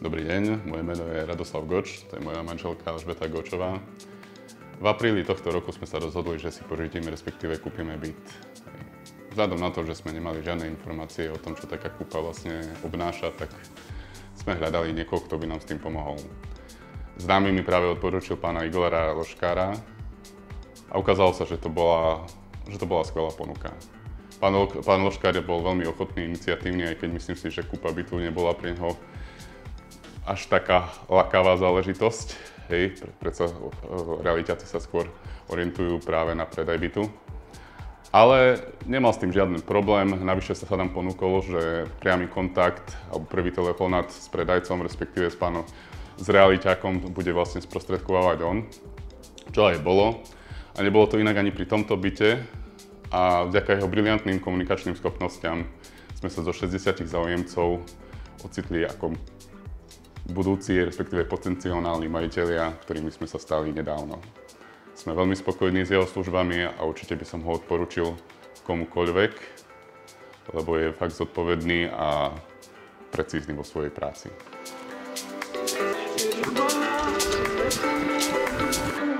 Dobrý deň, moje meno je Radoslav Goč, to je moja manželka Alžbeta Gočová. V apríli tohto roku sme sa rozhodli, že si požičíme, respektíve kúpime byt. Vzhľadom na to, že sme nemali žiadne informácie o tom, čo taká kúpa vlastne obnáša, tak sme hľadali niekoho, kto by nám s tým pomohol. Známy mi práve odporučil pána Igora Loškára a ukázalo sa, že to bola skvelá ponuka. Pán Loškár bol veľmi ochotný, iniciatívny, aj keď myslím si, že kúpa bytu nebola pre neho až taká lakavá záležitosť. Hej, predsa realiťáci sa skôr orientujú práve na predaj bytu. Ale nemal s tým žiadny problém, navyše sa nám ponúkol, že priamy kontakt alebo prvý telefonát s predajcom, respektíve s realiťákom bude vlastne sprostredkovávať on, čo aj bolo. A nebolo to inak ani pri tomto byte a vďaka jeho briliantným komunikačným schopnostiam sme sa zo 60 záujemcov ocitli ako budúci, respektíve potenciálni majitelia, ktorými sme sa stali nedávno. Sme veľmi spokojní s jeho službami a určite by som ho odporučil komukoľvek, lebo je fakt zodpovedný a precízny vo svojej práci.